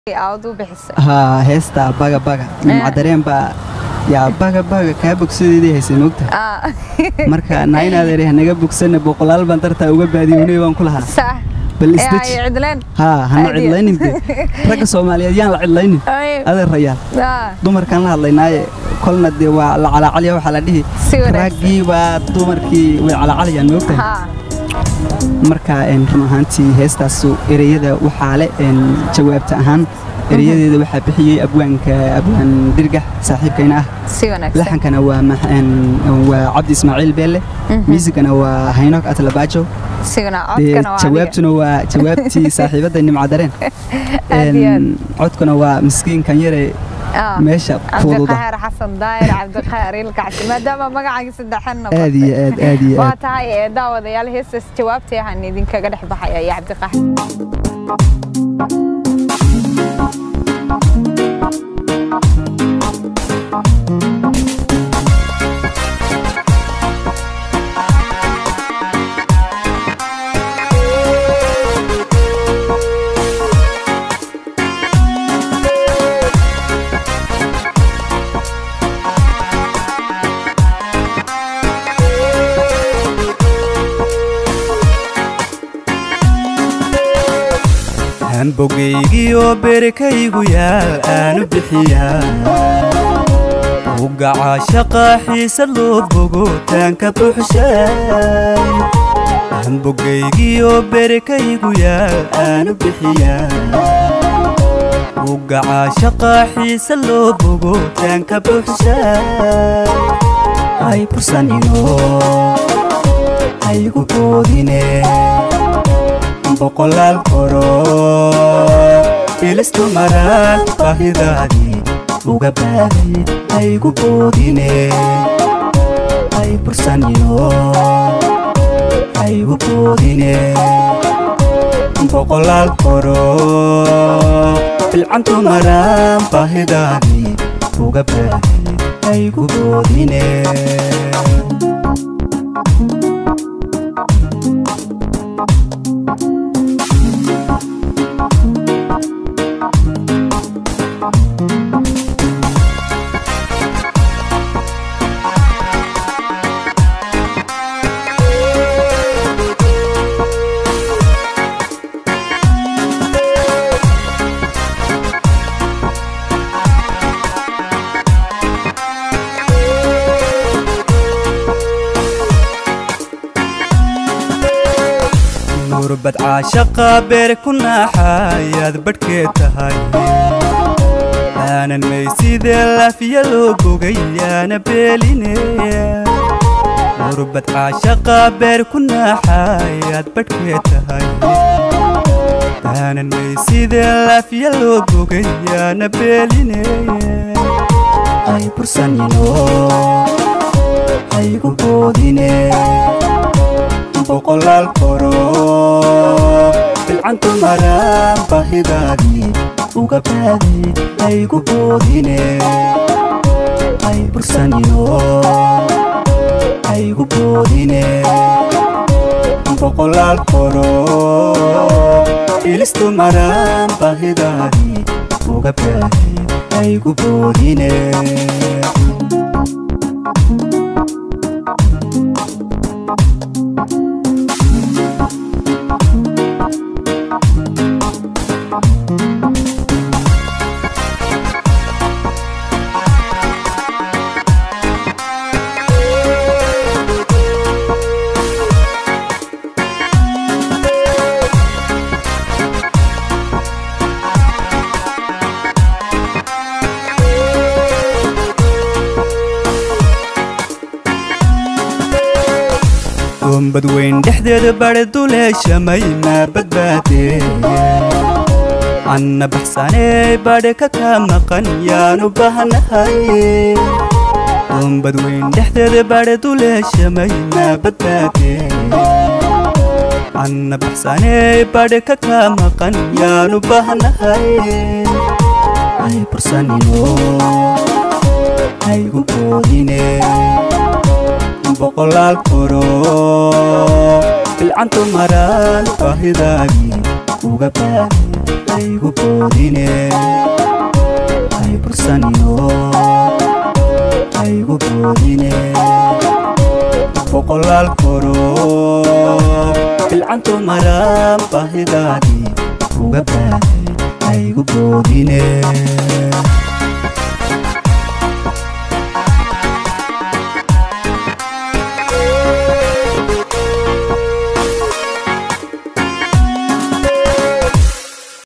أعوذ بحس ها هستا baga macdareen ba yaa baga ka bogsadeedii haysan ogta marka nayna adeer naga bogsan boqolaal baan tarta uga baadiyoonay waan ku lahaa صح bal isdij cidleen hana cidlaynin ragga Soomaaliyeed yaan la cidlaynin adeer rayaan dumarkan la hadlaynaaye kolna de waa la calaacaliya waxa la dhihi raggii waa dumarkii way calaacalayaan ogta marka run ahaantii heestaas ereyada waxa le jawaabta ahaan eriyadeeda waxa bixiyay abwaan dirgax saaxiibkayna ah si wanaagsan laxankana waa Cabdi Ismaaciil Beelle miisigana waa Haynook Atlabaajo si wanaagsan jawaabtuna waa jawaabtii saaxiibada nimcadareen codkuna waa miskiinkan yare meesha fududa Abdiqaahir Xasan Daayir Abdiqaahir ilkacsi maadaama magacaaga saddexna aad waa tahay daawadayaal heestas jawaabtay ahaan idinkaga dhex baxaya ya Abdiqaahir bogeygiyo berekaygu yaal aanu bixiyaa ugaca shaqa xiisa loo bogo taanka buuxshay bogeygiyo berekaygu yaal aanu bixiyaa ugaca shaqa xiisa loo bogo taanka buuxshay ay bursanino aygu boodine boqolaal koro ilistu maraan bahidaadii uga baaday aygu boodine ay bursanino aygu boodine boqolaal koro bilcantu maraan bahidaadii uga baaday aygu boodine bad caashaqa beer ku naaxayaad badhkeetahay aanan maysidee laafiya loo bogayaana beeline murbad caashaqa beer ku naaxayaad badhkeetahay aanan maysidee laafiya loo bogayaana beeline ay bursanino aygu boodine boqolaal koro bilcantu maraan bahidaadii uga baaday aygu boodine ay bursanino aygu boodine boqolaal koro ilistu maraan bahidaadii uga baaday aygu boodine badweyn dhexdeeda badhuleeshamay ma badbaadee anna baxsanee badhe ka maqan yaanu bahanahay badweyn dhexdeeda badhuleeshamay ma badbaadee anna baxsanee badhe ka maqan yaanu bahanahay ay bursanino aygu boodine boqolaal koro bilcantu maraan bahidaadii uga baaday aygu boodine ay bursanino aygu boodine boqolaal koro bilcanto maraan bahidaadii uga baahay aygu boodine